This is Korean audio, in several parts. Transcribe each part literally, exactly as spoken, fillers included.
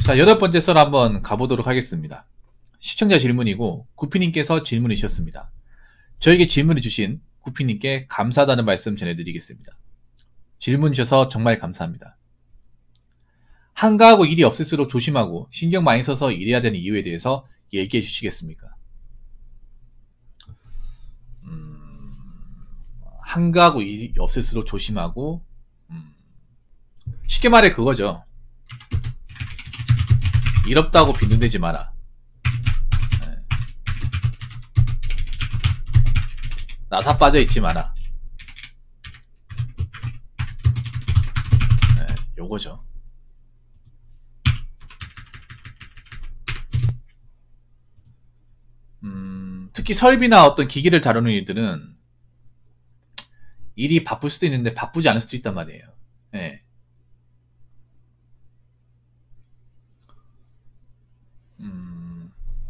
자, 여덟 번째 썰 한번 가보도록 하겠습니다. 시청자 질문이고 구피님께서 질문을 주셨습니다. 저에게 질문을 주신 구피님께 감사하다는 말씀 전해드리겠습니다. 질문 주셔서 정말 감사합니다. 한가하고 일이 없을수록 조심하고 신경 많이 써서 일해야 되는 이유에 대해서 얘기해 주시겠습니까? 음, 한가하고 일이 없을수록 조심하고 음, 쉽게 말해 그거죠. 일 없다고 빈둥대지 마라. 네. 나사 빠져 있지 마라. 네, 요거죠. 음, 특히 설비나 어떤 기기를 다루는 일들은 일이 바쁠 수도 있는데 바쁘지 않을 수도 있단 말이에요. 네. 음,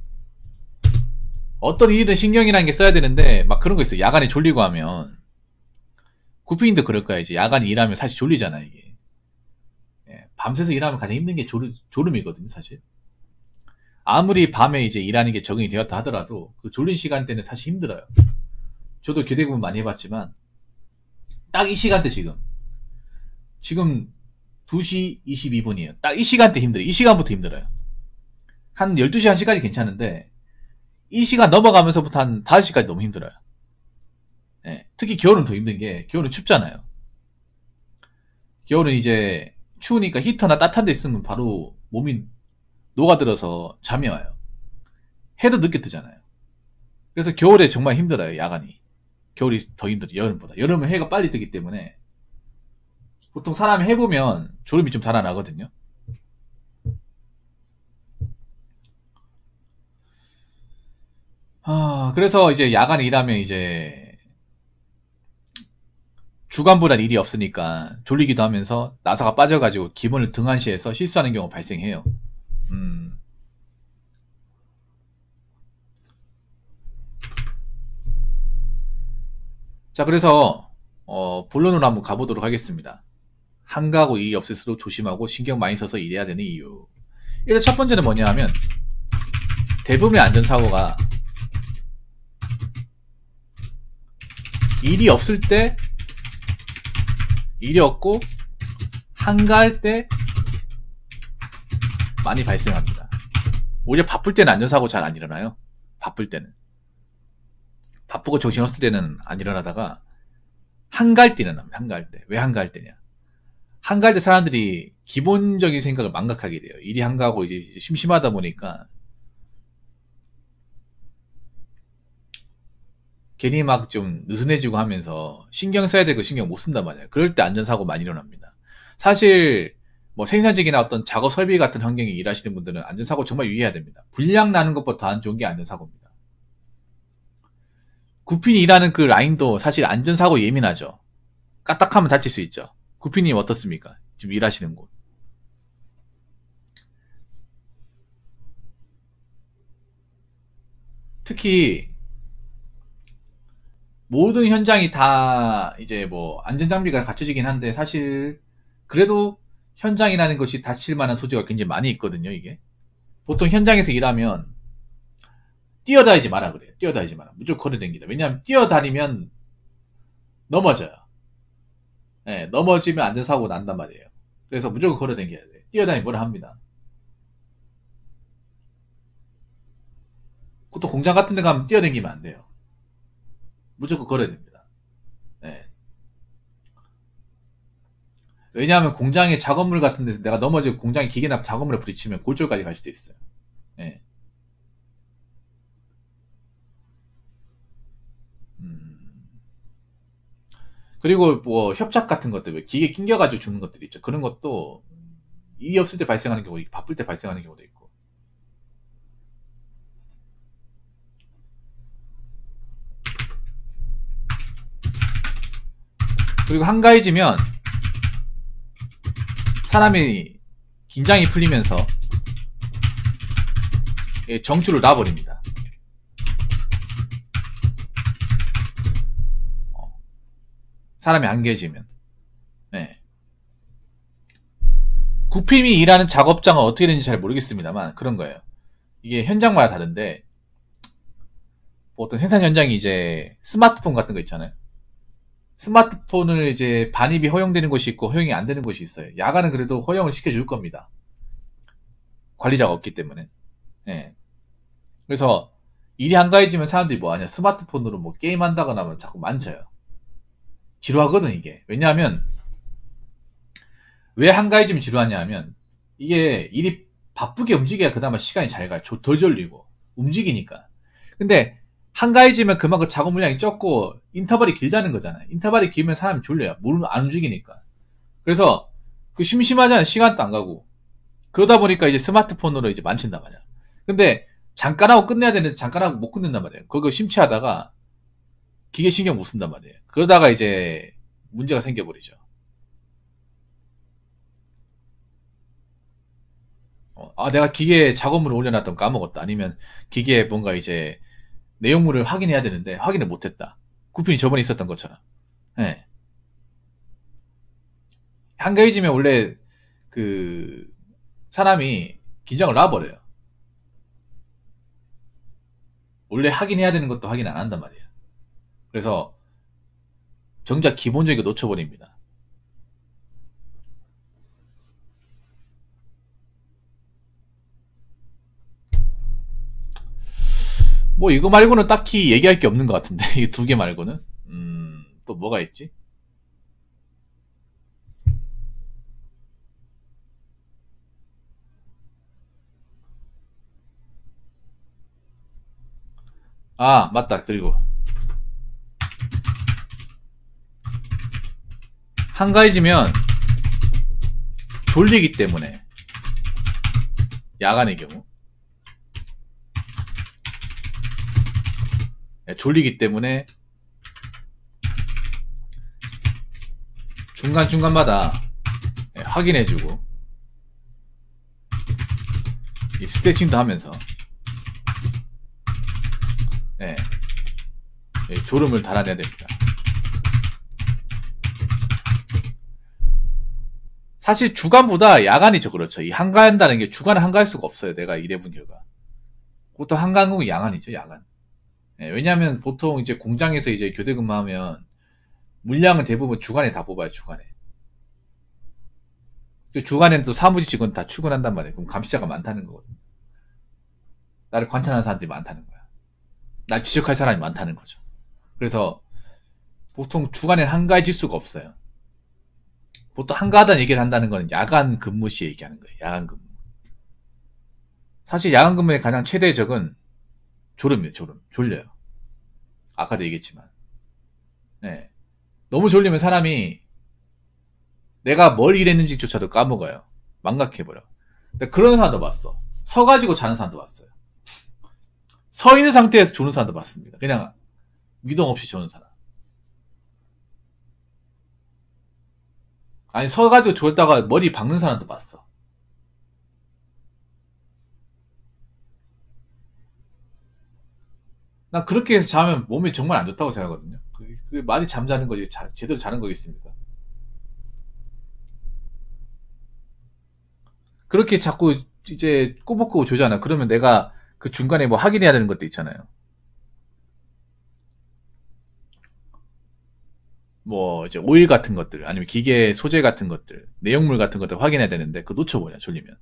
어떤 일이든 신경이라는 게 써야 되는데 막 그런 거 있어요. 야간에 졸리고 하면 구피님도 그럴 거야. 이제 야간에 일하면 사실 졸리잖아 이게. 예, 밤새서 일하면 가장 힘든 게 졸음, 졸음이거든요 사실. 아무리 밤에 이제 일하는 게 적응이 되었다 하더라도 그 졸린 시간대는 사실 힘들어요. 저도 교대 근무 많이 해봤지만 딱 이 시간대 지금 지금 두 시 이십이 분이에요. 딱 이 시간대 힘들어요. 이 시간부터 힘들어요. 한 열두 시 한 시까지 괜찮은데 이 시간 넘어가면서부터 한 다섯 시까지 너무 힘들어요. 네, 특히 겨울은 더 힘든 게 겨울은 춥잖아요. 겨울은 이제 추우니까 히터나 따뜻한 데 있으면 바로 몸이 녹아들어서 잠이 와요. 해도 늦게 뜨잖아요. 그래서 겨울에 정말 힘들어요. 야간이. 겨울이 더 힘들어요. 여름보다. 여름은 해가 빨리 뜨기 때문에 보통 사람이 해보면 졸음이 좀 달아나거든요. 아, 그래서 이제 야간에 일하면 이제 주간보단 일이 없으니까 졸리기도 하면서 나사가 빠져가지고 기본을 등한시해서 실수하는 경우가 발생해요. 음. 자, 그래서 어, 본론으로 한번 가보도록 하겠습니다. 한가하고 일이 없을수록 조심하고 신경 많이 써서 일해야 되는 이유. 일단 첫 번째는 뭐냐 하면 대부분의 안전사고가 일이 없을 때 일이 없고 한가할 때 많이 발생합니다. 오히려 바쁠 때는 안전사고 잘 안 일어나요. 바쁠 때는. 바쁘고 정신없을 때는 안 일어나다가 한가할 때 일어납니다. 한가할 때. 왜 한가할 때냐. 한가할 때 사람들이 기본적인 생각을 망각하게 돼요. 일이 한가하고 이제 심심하다 보니까 괜히 막 좀 느슨해지고 하면서 신경 써야 될 거 신경 못 쓴단 말이에요. 그럴 때 안전사고 많이 일어납니다. 사실 뭐 생산직이나 어떤 작업 설비 같은 환경에 일하시는 분들은 안전사고 정말 유의해야 됩니다. 불량 나는 것보다 더 안 좋은 게 안전사고입니다. 구핀이 일하는 그 라인도 사실 안전사고 예민하죠. 까딱하면 다칠 수 있죠. 구핀님 어떻습니까? 지금 일하시는 곳. 특히 모든 현장이 다 이제 뭐 안전장비가 갖춰지긴 한데 사실 그래도 현장이라는 것이 다칠 만한 소지가 굉장히 많이 있거든요. 이게 보통 현장에서 일하면 뛰어다니지 마라 그래요. 뛰어다니지 마라. 무조건 걸어다닙니다. 왜냐하면 뛰어다니면 넘어져요. 네, 넘어지면 안전사고 난단 말이에요. 그래서 무조건 걸어다녀야 돼요. 뛰어다니면 뭐라 합니다. 또 공장 같은 데 가면 뛰어다니면 안 돼요. 무조건 걸어야 됩니다. 네. 왜냐하면 공장의 작업물 같은 데서 내가 넘어지고 공장의 기계나 작업물에 부딪히면 골절까지 갈 수도 있어요. 네. 음. 그리고 뭐 협착 같은 것들, 기계 낑겨가지고 죽는 것들이 있죠. 그런 것도 일이 없을 때 발생하는 경우도 있고 바쁠 때 발생하는 경우도 있고. 그리고 한가해지면 사람이 긴장이 풀리면서 정주를 놔버립니다. 사람이 한가해지면. 네. 구피님이 일하는 작업장은 어떻게 되는지 잘 모르겠습니다만 그런 거예요. 이게 현장마다 다른데 뭐 어떤 생산 현장이 이제 스마트폰 같은 거 있잖아요. 스마트폰을 이제 반입이 허용되는 곳이 있고 허용이 안 되는 곳이 있어요. 야간은 그래도 허용을 시켜줄 겁니다. 관리자가 없기 때문에. 예. 그래서 일이 한가해지면 사람들이 뭐 하냐, 스마트폰으로 뭐 게임한다거나 하면 자꾸 만져요. 지루하거든 이게. 왜냐하면 왜 한가해지면 지루하냐 하면 이게 일이 바쁘게 움직여야 그나마 시간이 잘 가요. 덜 졸리고 움직이니까. 근데 한가해지면 그만큼 작업 물량이 적고 인터벌이 길다는 거잖아요. 인터벌이 길면 사람이 졸려요. 물은 안 움직이니까. 그래서 그 심심하잖아요. 시간도 안 가고. 그러다 보니까 이제 스마트폰으로 이제 만진단 말이야. 근데 잠깐 하고 끝내야 되는데 잠깐 하고 못 끝낸단 말이에요. 그거 심취하다가 기계 신경 못 쓴단 말이에요. 그러다가 이제 문제가 생겨버리죠. 어, 아, 내가 기계에 작업물을 올려놨던 거 까먹었다. 아니면 기계에 뭔가 이제 내용물을 확인해야 되는데 확인을 못했다. 구핀이 저번에 있었던 것처럼. 예. 한가해지면 원래 그 사람이 긴장을 놔버려요. 원래 확인해야 되는 것도 확인 안 한단 말이에요. 그래서 정작 기본적인 거 놓쳐버립니다. 뭐 이거 말고는 딱히 얘기할 게 없는 것 같은데 이 두 개 말고는 음, 또 뭐가 있지? 아 맞다. 그리고 한가해지면 졸리기 때문에 야간의 경우 졸리기 때문에 중간중간마다 확인해주고 스트레칭도 하면서 예, 졸음을 달아내야 됩니다. 사실 주간보다 야간이죠. 그렇죠. 이 한가한다는 게 주간에 한가할 수가 없어요. 내가 일해본 결과 보통 한가한 건 야간이죠. 야간. 예, 왜냐하면 보통 이제 공장에서 이제 교대 근무하면 물량은 대부분 주간에 다 뽑아요. 주간에. 주간에는 또 사무직 직원 다 출근한단 말이에요. 그럼 감시자가 많다는 거거든요. 나를 관찰하는 사람들이 많다는 거야. 날 지적할 사람이 많다는 거죠. 그래서 보통 주간에 한가해질 수가 없어요. 보통 한가하다는 얘기를 한다는 건 야간 근무 시 얘기하는 거예요. 야간 근무. 사실 야간 근무의 가장 최대의 적은 졸음이에요. 졸음. 졸려요. 아까도 얘기했지만. 네. 너무 졸리면 사람이 내가 뭘 일했는지조차도 까먹어요. 망각해버려. 근데 그런 사람도 봤어. 서가지고 자는 사람도 봤어요. 서 있는 상태에서 조는 사람도 봤습니다. 그냥 미동 없이 조는 사람. 아니 서가지고 졸다가 머리 박는 사람도 봤어. 난 그렇게 해서 자면 몸이 정말 안 좋다고 생각하거든요. 그게, 그게 말이 잠자는 거지 자, 제대로 자는 거겠습니까? 그렇게 자꾸 이제 꼬박꼬박 조잖아. 그러면 내가 그 중간에 뭐 확인해야 되는 것도 있잖아요. 뭐 이제 오일 같은 것들 아니면 기계 소재 같은 것들 내용물 같은 것들 확인해야 되는데 그거 놓쳐버려 졸리면.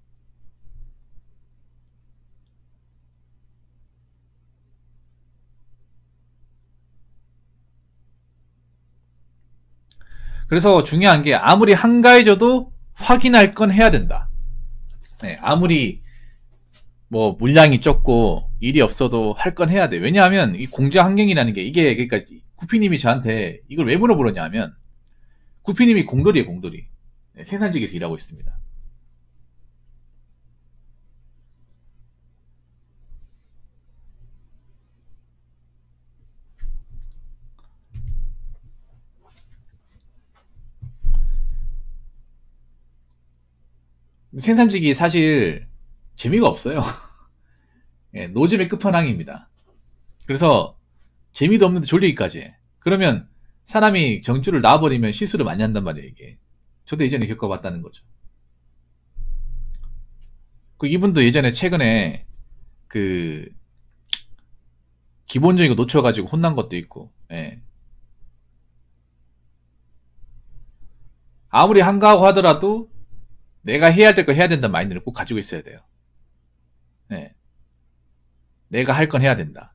그래서 중요한 게 아무리 한가해져도 확인할 건 해야 된다. 네, 아무리 뭐 물량이 적고 일이 없어도 할 건 해야 돼. 왜냐하면 이 공장 환경이라는 게 이게 그러니까 구피님이 저한테 이걸 왜 물어보느냐 하면 구피님이 공돌이에요. 공돌이. 네, 생산직에서 일하고 있습니다. 생산직이 사실 재미가 없어요. 예, 노잼의 끝판왕입니다. 그래서 재미도 없는데 졸리기까지 해. 그러면 사람이 정주를 놔버리면 실수를 많이 한단 말이에요. 이게 저도 예전에 겪어봤다는 거죠. 그 이분도 예전에 최근에 그 기본적인 거 놓쳐가지고 혼난 것도 있고, 예. 아무리 한가하고 하더라도 내가 해야 될 거 해야 된다는 마인드를 꼭 가지고 있어야 돼요. 예. 내가 할 건 해야 된다.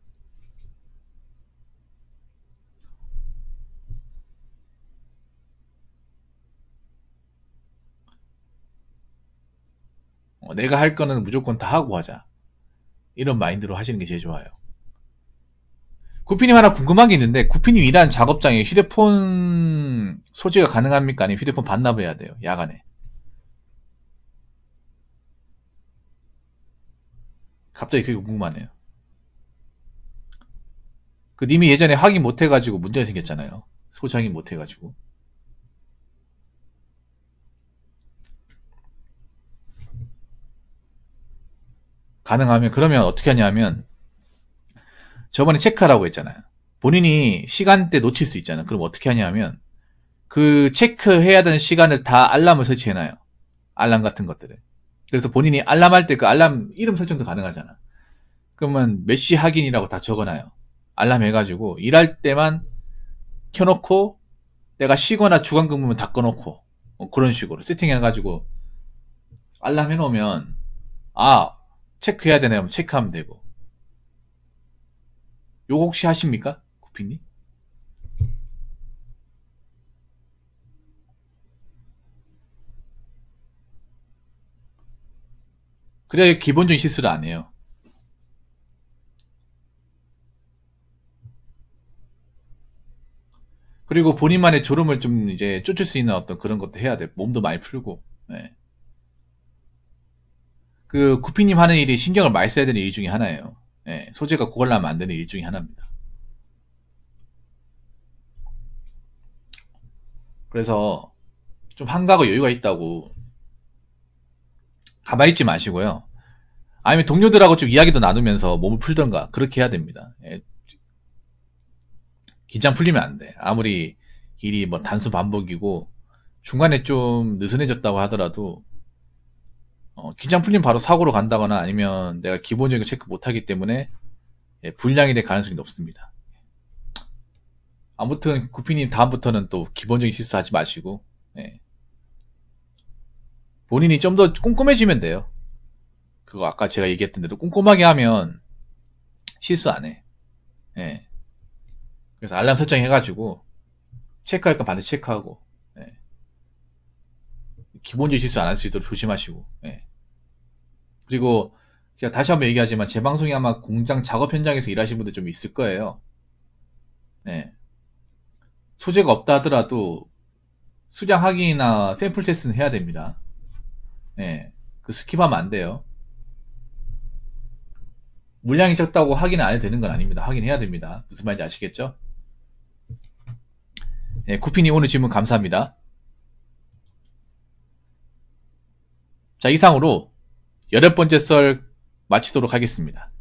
어, 내가 할 거는 무조건 다 하고 하자. 이런 마인드로 하시는 게 제일 좋아요. 구피님 하나 궁금한 게 있는데, 구피님 일하는 작업장에 휴대폰 소지가 가능합니까? 아니면 휴대폰 반납을 해야 돼요? 야간에. 갑자기 그게 궁금하네요. 그 님이 예전에 확인 못 해가지고 문제가 생겼잖아요. 소지 확인 못 해가지고. 가능하면, 그러면 어떻게 하냐면, 저번에 체크하라고 했잖아요. 본인이 시간대 놓칠 수 있잖아요. 그럼 어떻게 하냐면, 그 체크해야 되는 시간을 다 알람을 설치해놔요. 알람 같은 것들을. 그래서 본인이 알람 할 때 그 알람 이름 설정도 가능하잖아. 그러면 몇 시 확인이라고 다 적어놔요. 알람 해가지고 일할 때만 켜놓고 내가 쉬거나 주간 근무면 다 꺼놓고 뭐 그런 식으로 세팅해가지고 알람 해놓으면 아 체크해야 되네 하면 체크하면 되고. 요거 혹시 하십니까? 구피님? 그래야 기본적인 실수를 안 해요. 그리고 본인만의 졸음을 좀 이제 쫓을 수 있는 어떤 그런 것도 해야 돼. 몸도 많이 풀고. 네. 그 구피님 하는 일이 신경을 많이 써야 되는 일 중에 하나예요. 네. 소재가 고갈나면 안 되는 일 중에 하나입니다. 그래서 좀 한가하고 여유가 있다고 가만히 있지 마시고요. 아니면 동료들하고 좀 이야기도 나누면서 몸을 풀던가 그렇게 해야 됩니다. 예. 긴장 풀리면 안 돼. 아무리 일이 뭐 단수 반복이고 중간에 좀 느슨해졌다고 하더라도 어, 긴장 풀리면 바로 사고로 간다거나 아니면 내가 기본적인 체크 못하기 때문에 예, 불량이 될 가능성이 높습니다. 아무튼 구피님 다음부터는 또 기본적인 실수하지 마시고 예. 본인이 좀 더 꼼꼼해지면 돼요. 그거 아까 제가 얘기했던 대로 꼼꼼하게 하면 실수 안 해. 예. 그래서 알람 설정해가지고 체크할 건 반드시 체크하고 예. 기본적인 실수 안 할 수 있도록 조심하시고 예. 그리고 제가 다시 한번 얘기하지만 제 방송이 아마 공장 작업 현장에서 일하시는 분들 좀 있을 거예요. 예. 소재가 없다 하더라도 수량 확인이나 샘플 테스트는 해야 됩니다. 예. 그 스킵하면 안 돼요. 물량이 적다고 확인 안 해도 되는 건 아닙니다. 확인해야 됩니다. 무슨 말인지 아시겠죠? 예, 쿠피님 오늘 질문 감사합니다. 자, 이상으로 여덟 번째 썰 마치도록 하겠습니다.